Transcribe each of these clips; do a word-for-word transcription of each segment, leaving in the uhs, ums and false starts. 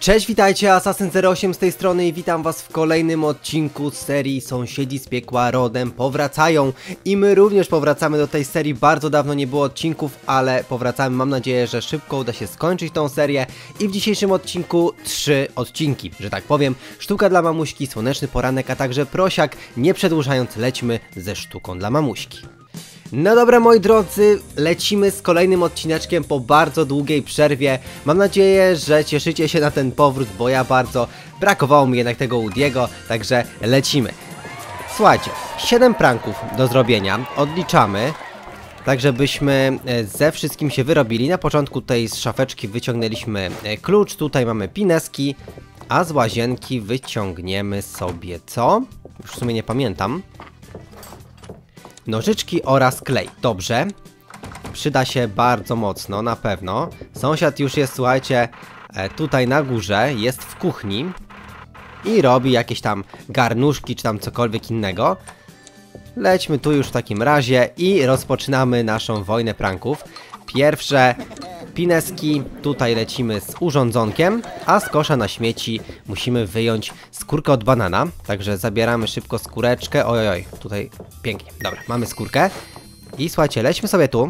Cześć, witajcie, Assassin zero osiem z tej strony i witam was w kolejnym odcinku z serii Sąsiedzi z piekła rodem powracają. I my również powracamy do tej serii, bardzo dawno nie było odcinków, ale powracamy, mam nadzieję, że szybko uda się skończyć tą serię. I w dzisiejszym odcinku trzy odcinki, że tak powiem. Sztuka dla mamuśki, słoneczny poranek, a także prosiak. Nie przedłużając, lećmy ze sztuką dla mamuśki. No dobra, moi drodzy, lecimy z kolejnym odcineczkiem po bardzo długiej przerwie. Mam nadzieję, że cieszycie się na ten powrót, bo ja bardzo brakowało mi jednak tego Woody'ego, także lecimy. Słuchajcie, siedem pranków do zrobienia, odliczamy, tak żebyśmy ze wszystkim się wyrobili. Na początku tutaj z szafeczki wyciągnęliśmy klucz, tutaj mamy pineski, a z łazienki wyciągniemy sobie co? Już w sumie nie pamiętam. Nożyczki oraz klej. Dobrze. Przyda się bardzo mocno, na pewno. Sąsiad już jest, słuchajcie, tutaj na górze, jest w kuchni i robi jakieś tam garnuszki, czy tam cokolwiek innego. Lećmy tu już w takim razie i rozpoczynamy naszą wojnę pranków. Pierwsze pineski, tutaj lecimy z urządzonkiem, a z kosza na śmieci musimy wyjąć skórkę od banana. Także zabieramy szybko skóreczkę. Oj, oj, tutaj pięknie. Dobra, mamy skórkę. I słuchajcie, lećmy sobie tu.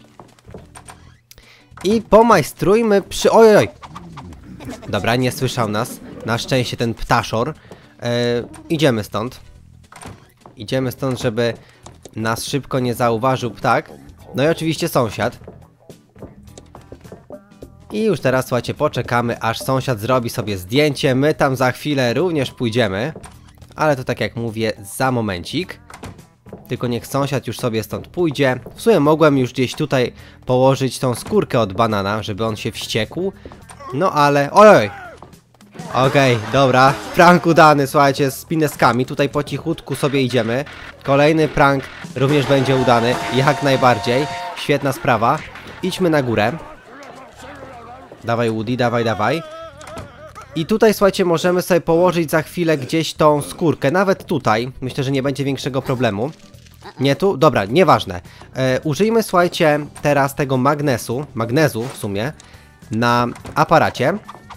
I pomajstrujmy przy... Oj, oj. Dobra, nie słyszał nas. Na szczęście ten ptaszor. Yy, idziemy stąd. Idziemy stąd, żeby nas szybko nie zauważył ptak. No i oczywiście sąsiad. I już teraz, słuchajcie, poczekamy, aż sąsiad zrobi sobie zdjęcie. My tam za chwilę również pójdziemy. Ale to tak jak mówię, za momencik. Tylko niech sąsiad już sobie stąd pójdzie. W sumie mogłem już gdzieś tutaj położyć tą skórkę od banana, żeby on się wściekł. No ale... Oj! Okej, okay, dobra. Prank udany, słuchajcie, z pineskami. Tutaj po cichutku sobie idziemy. Kolejny prank również będzie udany. Jak najbardziej. Świetna sprawa. Idźmy na górę. Dawaj, Woody, dawaj, dawaj. I tutaj, słuchajcie, możemy sobie położyć za chwilę gdzieś tą skórkę. Nawet tutaj. Myślę, że nie będzie większego problemu. Nie tu? Dobra, nieważne. E, użyjmy, słuchajcie, teraz tego magnesu. Magnezu w sumie. Na aparacie.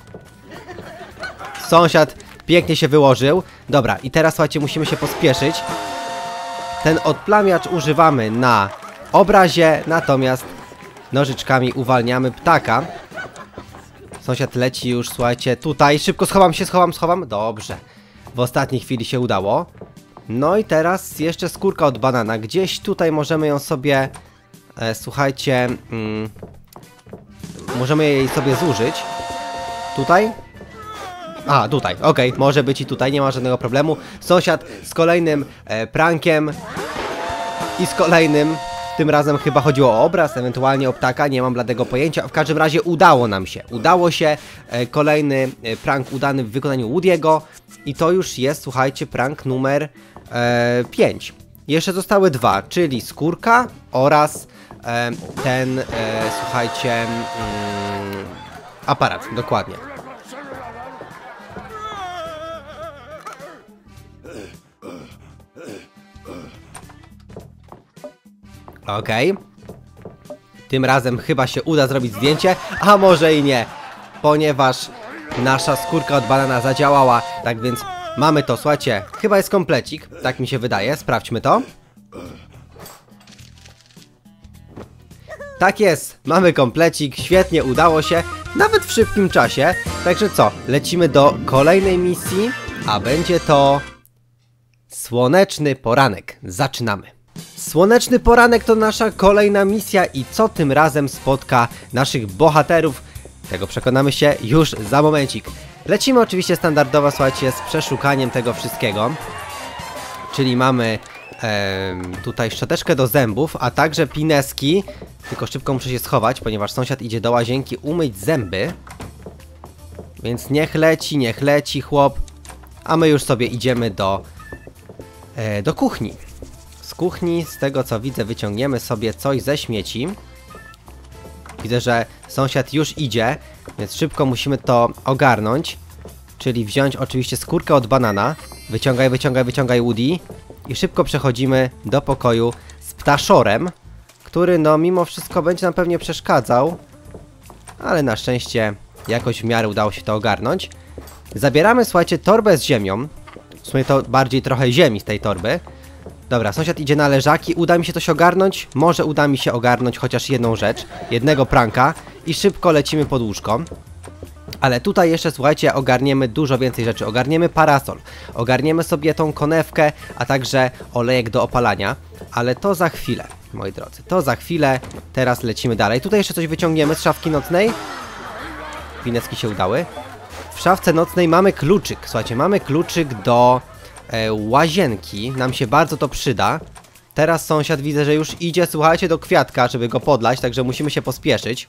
Sąsiad pięknie się wyłożył. Dobra, i teraz, słuchajcie, musimy się pospieszyć. Ten odplamiacz używamy na obrazie, natomiast nożyczkami uwalniamy ptaka. Sąsiad leci już, słuchajcie, tutaj. Szybko schowam się, schowam, schowam. Dobrze. W ostatniej chwili się udało. No i teraz jeszcze skórka od banana. Gdzieś tutaj możemy ją sobie, e, słuchajcie, mm, możemy jej sobie zużyć. Tutaj? A, tutaj, okej, okay. Może być i tutaj, nie ma żadnego problemu. Sąsiad z kolejnym e, prankiem i z kolejnym, tym razem chyba chodziło o obraz, ewentualnie o ptaka, nie mam bladego pojęcia. W każdym razie udało nam się, udało się, e, kolejny e, prank udany w wykonaniu Woody'ego. I to już jest, słuchajcie, prank numer e, pięć. Jeszcze zostały dwa, czyli skórka oraz e, ten, e, słuchajcie, mm, aparat, dokładnie. Okej. Okay. Tym razem chyba się uda zrobić zdjęcie, a może i nie, ponieważ nasza skórka od banana zadziałała, tak więc mamy to, słuchajcie, chyba jest komplecik, tak mi się wydaje, sprawdźmy to. Tak jest, mamy komplecik, świetnie, udało się, nawet w szybkim czasie, także co, lecimy do kolejnej misji, a będzie to słoneczny poranek, zaczynamy. Słoneczny poranek to nasza kolejna misja i co tym razem spotka naszych bohaterów, tego przekonamy się już za momencik. Lecimy oczywiście standardowo, słuchajcie, z przeszukaniem tego wszystkiego. Czyli mamy e, tutaj szczoteczkę do zębów, a także pineski. Tylko szybko muszę się schować, ponieważ sąsiad idzie do łazienki umyć zęby. Więc niech leci, niech leci chłop. A my już sobie idziemy do, e, do kuchni. Z kuchni, z tego co widzę, wyciągniemy sobie coś ze śmieci. Widzę, że sąsiad już idzie, więc szybko musimy to ogarnąć. Czyli wziąć oczywiście skórkę od banana. Wyciągaj, wyciągaj, wyciągaj, Woody. I szybko przechodzimy do pokoju z ptaszorem, który no mimo wszystko będzie nam pewnie przeszkadzał. Ale na szczęście jakoś w miarę udało się to ogarnąć. Zabieramy, słuchajcie, torbę z ziemią. W sumie to bardziej trochę ziemi z tej torby. Dobra, sąsiad idzie na leżaki. Uda mi się coś ogarnąć? Może uda mi się ogarnąć chociaż jedną rzecz. Jednego pranka. I szybko lecimy pod łóżko. Ale tutaj jeszcze, słuchajcie, ogarniemy dużo więcej rzeczy. Ogarniemy parasol. Ogarniemy sobie tą konewkę, a także olejek do opalania. Ale to za chwilę, moi drodzy. To za chwilę. Teraz lecimy dalej. Tutaj jeszcze coś wyciągniemy z szafki nocnej. Pinecki się udały. W szafce nocnej mamy kluczyk. Słuchajcie, mamy kluczyk do e, łazienki. Nam się bardzo to przyda. Teraz sąsiad widzę, że już idzie, słuchajcie, do kwiatka, żeby go podlać, także musimy się pospieszyć.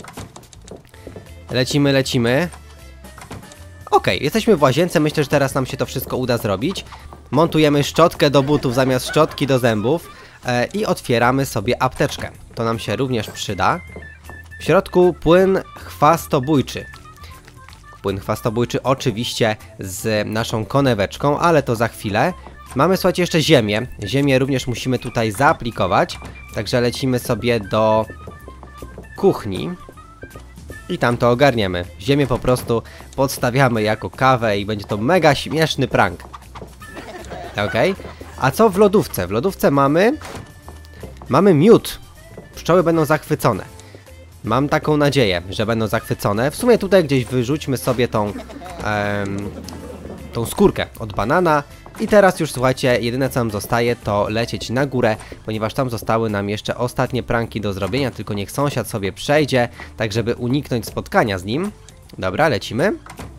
Lecimy, lecimy. Okej, okay, jesteśmy w łazience. Myślę, że teraz nam się to wszystko uda zrobić. Montujemy szczotkę do butów zamiast szczotki do zębów. E, I otwieramy sobie apteczkę. To nam się również przyda. W środku płyn chwastobójczy. Płyn chwastobójczy oczywiście z naszą koneweczką, ale to za chwilę. Mamy, słuchajcie, jeszcze ziemię. Ziemię również musimy tutaj zaaplikować. Także lecimy sobie do kuchni. I tam to ogarniemy. Ziemię po prostu podstawiamy jako kawę i będzie to mega śmieszny prank. Okej. A co w lodówce? W lodówce mamy... Mamy miód. Pszczoły będą zachwycone. Mam taką nadzieję, że będą zachwycone. W sumie tutaj gdzieś wyrzućmy sobie tą... Em, tą skórkę od banana. I teraz już, słuchajcie, jedyne co nam zostaje to lecieć na górę, ponieważ tam zostały nam jeszcze ostatnie pranki do zrobienia, tylko niech sąsiad sobie przejdzie, tak żeby uniknąć spotkania z nim. Dobra, lecimy.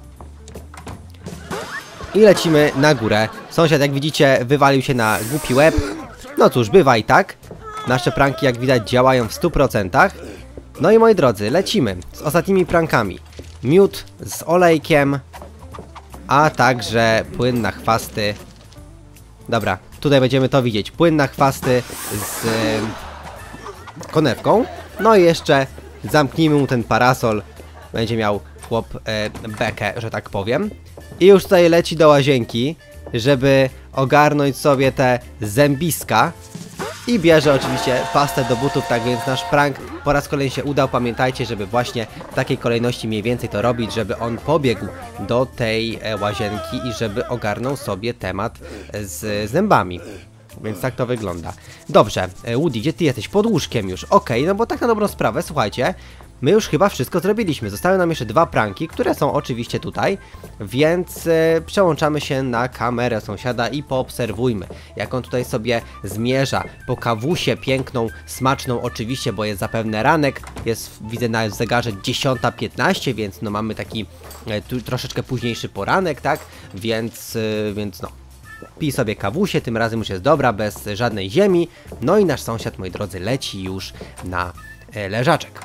I lecimy na górę. Sąsiad, jak widzicie, wywalił się na głupi łeb. No cóż, bywa i tak. Nasze pranki, jak widać, działają w stu procentach. No i moi drodzy, lecimy z ostatnimi prankami. Miód z olejkiem, a także płyn na chwasty. Dobra, tutaj będziemy to widzieć. Płyn na chwasty z y, konewką. No i jeszcze zamknijmy mu ten parasol. Będzie miał chłop y, bekę, że tak powiem. I już tutaj leci do łazienki, żeby ogarnąć sobie te zębiska. I bierze oczywiście pastę do butów, tak więc nasz prank po raz kolejny się udał. Pamiętajcie, żeby właśnie w takiej kolejności mniej więcej to robić, żeby on pobiegł do tej e, łazienki i żeby ogarnął sobie temat z zębami. Więc tak to wygląda. Dobrze, e, Woody, gdzie ty jesteś? Pod łóżkiem już. Okej, okay, no bo tak na dobrą sprawę, słuchajcie, my już chyba wszystko zrobiliśmy. Zostały nam jeszcze dwa pranki, które są oczywiście tutaj, więc e, przełączamy się na kamerę sąsiada i poobserwujmy, jak on tutaj sobie zmierza po kawusie piękną, smaczną oczywiście, bo jest zapewne ranek. Jest, widzę na zegarze dziesiąta piętnaście, więc no mamy taki e, tu, troszeczkę późniejszy poranek, tak? Więc, e, więc no. Pij sobie kawusie, tym razem już jest dobra, bez żadnej ziemi. No i nasz sąsiad, moi drodzy, leci już na e, leżaczek.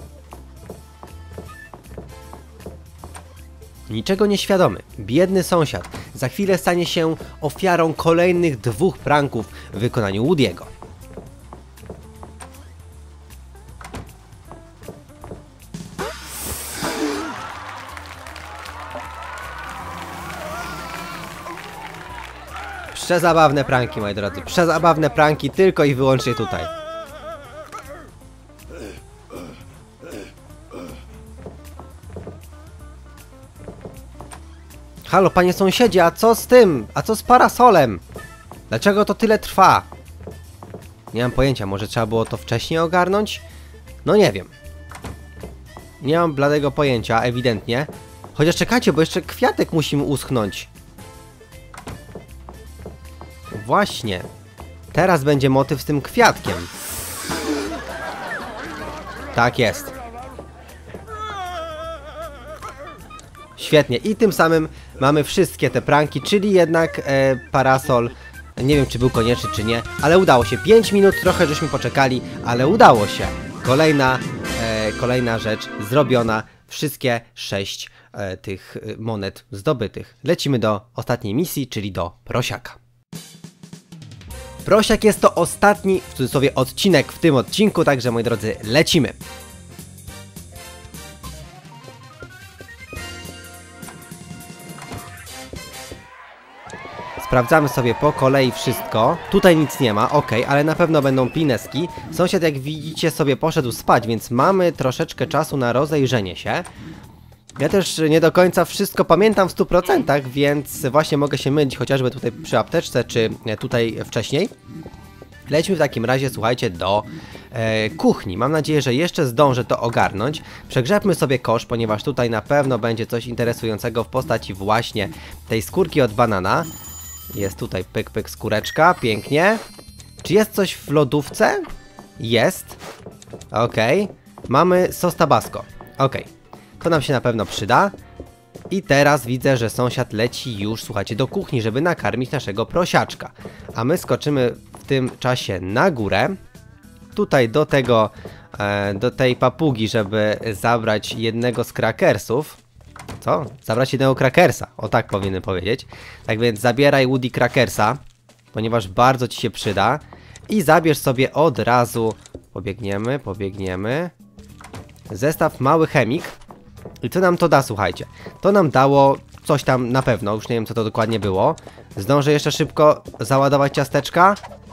Niczego nieświadomy, biedny sąsiad za chwilę stanie się ofiarą kolejnych dwóch pranków w wykonaniu Woody'ego. Przezabawne pranki, moi drodzy, przezabawne pranki tylko i wyłącznie tutaj. Halo, panie sąsiedzie, a co z tym? A co z parasolem? Dlaczego to tyle trwa? Nie mam pojęcia, może trzeba było to wcześniej ogarnąć? No nie wiem. Nie mam bladego pojęcia, ewidentnie. Chociaż czekajcie, bo jeszcze kwiatek musimy uschnąć. Właśnie. Teraz będzie motyw z tym kwiatkiem. Tak jest. Świetnie. I tym samym mamy wszystkie te pranki, czyli jednak e, parasol. Nie wiem, czy był konieczny, czy nie, ale udało się. pięć minut, trochę żeśmy poczekali, ale udało się. Kolejna, e, kolejna rzecz zrobiona. Wszystkie sześć e, tych monet zdobytych. Lecimy do ostatniej misji, czyli do prosiaka. Prosiak jest to ostatni, w cudzysłowie, odcinek w tym odcinku, także moi drodzy, lecimy. Sprawdzamy sobie po kolei wszystko. Tutaj nic nie ma, ok, ale na pewno będą pineski. Sąsiad, jak widzicie, sobie poszedł spać, więc mamy troszeczkę czasu na rozejrzenie się. Ja też nie do końca wszystko pamiętam w stu procentach, więc właśnie mogę się mylić chociażby tutaj przy apteczce, czy tutaj wcześniej. Lećmy w takim razie, słuchajcie, do e, kuchni. Mam nadzieję, że jeszcze zdążę to ogarnąć. Przegrzebmy sobie kosz, ponieważ tutaj na pewno będzie coś interesującego w postaci właśnie tej skórki od banana. Jest tutaj pyk, pyk, skóreczka, pięknie. Czy jest coś w lodówce? Jest. Okej. Okay. Mamy sos tabasco. Okej. Okay. To nam się na pewno przyda. I teraz widzę, że sąsiad leci już, słuchajcie, do kuchni, żeby nakarmić naszego prosiaczka. A my skoczymy w tym czasie na górę. Tutaj do tego, e, do tej papugi, żeby zabrać jednego z krakersów. Co? Zabrać jednego krakersa. O tak powinienem powiedzieć. Tak więc zabieraj Woody krakersa, ponieważ bardzo ci się przyda. I zabierz sobie od razu. Pobiegniemy, pobiegniemy. Zestaw mały chemik. I co nam to da, słuchajcie? To nam dało coś tam na pewno, już nie wiem co to dokładnie było. Zdążę jeszcze szybko załadować ciasteczka?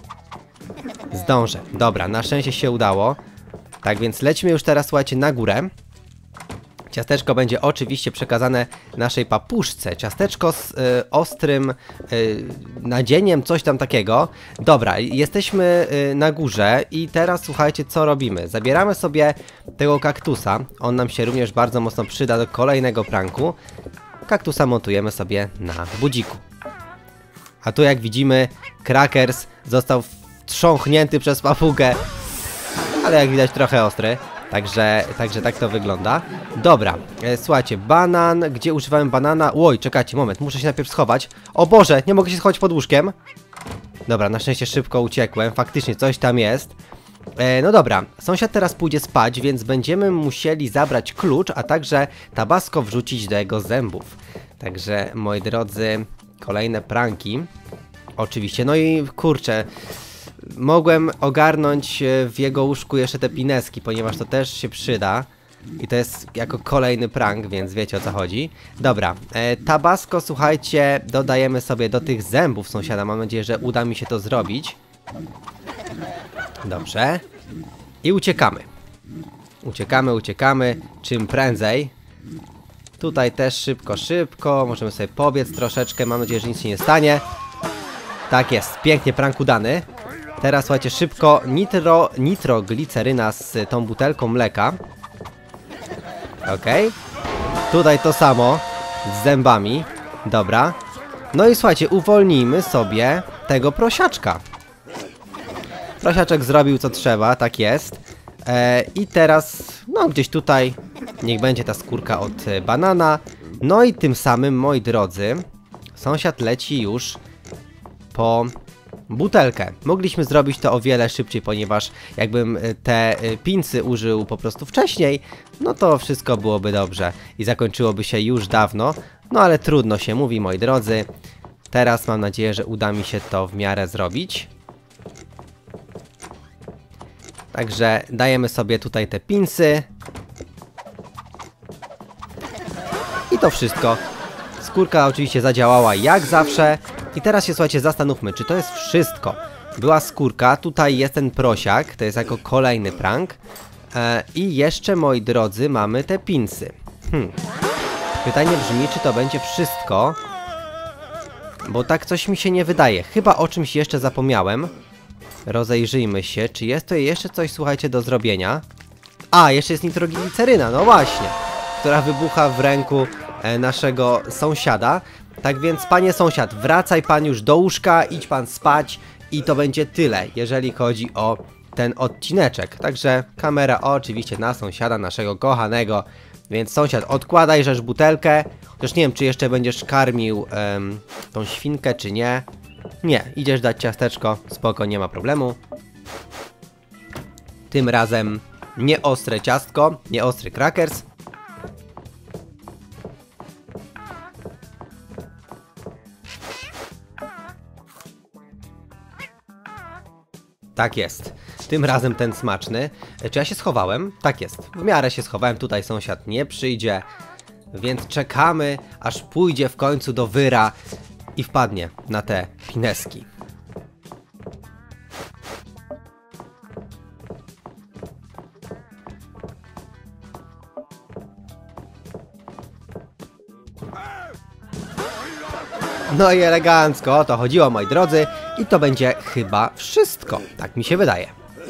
Zdążę. Dobra, na szczęście się udało. Tak więc lećmy już teraz, słuchajcie, na górę. Ciasteczko będzie oczywiście przekazane naszej papuszce. Ciasteczko z y, ostrym y, nadzieniem, coś tam takiego. Dobra, jesteśmy y, na górze i teraz słuchajcie, co robimy. Zabieramy sobie tego kaktusa. On nam się również bardzo mocno przyda do kolejnego pranku. Kaktusa montujemy sobie na budziku. A tu jak widzimy, Krakers został wtrząchnięty przez papugę. Ale jak widać trochę ostry. Także, także tak to wygląda. Dobra, e, słuchajcie, banan, gdzie używałem banana? Oj, czekajcie, moment, muszę się najpierw schować. O Boże, nie mogę się schować pod łóżkiem. Dobra, na szczęście szybko uciekłem, faktycznie coś tam jest. E, no dobra, sąsiad teraz pójdzie spać, więc będziemy musieli zabrać klucz, a także tabasco wrzucić do jego zębów. Także, moi drodzy, kolejne pranki. Oczywiście, no i kurczę... Mogłem ogarnąć w jego łóżku jeszcze te pineski, ponieważ to też się przyda. I to jest jako kolejny prank, więc wiecie o co chodzi. Dobra, e, tabasco, słuchajcie, dodajemy sobie do tych zębów sąsiada. Mam nadzieję, że uda mi się to zrobić. Dobrze. I uciekamy. Uciekamy, uciekamy, czym prędzej. Tutaj też szybko, szybko. Możemy sobie pobiec troszeczkę, mam nadzieję, że nic się nie stanie. Tak jest, pięknie, prank udany. Teraz słuchajcie, szybko nitro, nitrogliceryna z tą butelką mleka. Okej. Tutaj to samo z zębami. Dobra. No i słuchajcie, uwolnijmy sobie tego prosiaczka. Prosiaczek zrobił co trzeba, tak jest. E, I teraz, no gdzieś tutaj, niech będzie ta skórka od banana. No i tym samym, moi drodzy, sąsiad leci już po... butelkę. Mogliśmy zrobić to o wiele szybciej, ponieważ jakbym te pinsy użył po prostu wcześniej, no to wszystko byłoby dobrze i zakończyłoby się już dawno, no ale trudno się mówi, moi drodzy. Teraz mam nadzieję, że uda mi się to w miarę zrobić. Także dajemy sobie tutaj te pinsy. I to wszystko. Skórka oczywiście zadziałała jak zawsze. I teraz się, słuchajcie, zastanówmy, czy to jest wszystko. Była skórka, tutaj jest ten prosiak, to jest jako kolejny prank. E, I jeszcze, moi drodzy, mamy te pinsy. Hmm. Pytanie brzmi, czy to będzie wszystko? Bo tak coś mi się nie wydaje. Chyba o czymś jeszcze zapomniałem. Rozejrzyjmy się, czy jest to jeszcze coś, słuchajcie, do zrobienia. A, jeszcze jest nitrogliceryna, no właśnie. Która wybucha w ręku e, naszego sąsiada. Tak więc, panie sąsiad, wracaj pan już do łóżka, idź pan spać i to będzie tyle, jeżeli chodzi o ten odcineczek. Także kamera oczywiście na sąsiada naszego kochanego. Więc sąsiad, odkładaj rzecz butelkę. Chociaż nie wiem, czy jeszcze będziesz karmił um, tą świnkę, czy nie. Nie, idziesz dać ciasteczko, spoko, nie ma problemu. Tym razem nie ostre ciastko, nie ostry krakers. Tak jest. Tym razem ten smaczny. Czy ja się schowałem? Tak jest. W miarę się schowałem. Tutaj sąsiad nie przyjdzie. Więc czekamy, aż pójdzie w końcu do wyra i wpadnie na te pineski. No i elegancko, o to chodziło, moi drodzy. I to będzie chyba wszystko, tak mi się wydaje.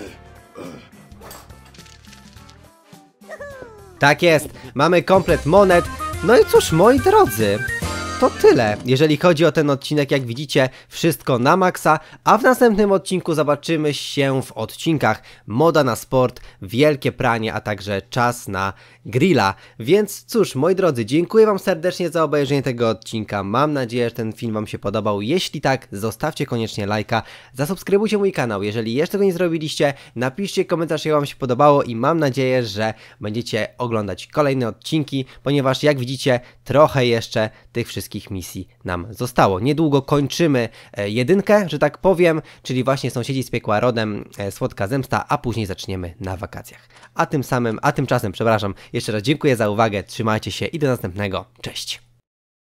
Tak jest, mamy komplet monet. No i cóż, moi drodzy, to tyle, jeżeli chodzi o ten odcinek. Jak widzicie, wszystko na maksa, a w następnym odcinku zobaczymy się w odcinkach moda na sport, wielkie pranie, a także czas na grilla. Więc cóż, moi drodzy, dziękuję wam serdecznie za obejrzenie tego odcinka. Mam nadzieję, że ten film wam się podobał. Jeśli tak, zostawcie koniecznie lajka, zasubskrybujcie mój kanał. Jeżeli jeszcze tego nie zrobiliście, napiszcie komentarz, jak wam się podobało i mam nadzieję, że będziecie oglądać kolejne odcinki, ponieważ jak widzicie, trochę jeszcze tych wszystkich misji nam zostało. Niedługo kończymy e, jedynkę, że tak powiem, czyli właśnie Sąsiedzi z piekła rodem, e, Słodka zemsta, a później zaczniemy na wakacjach. A tym samym, a tymczasem, przepraszam, jeszcze raz dziękuję za uwagę, trzymajcie się i do następnego, cześć!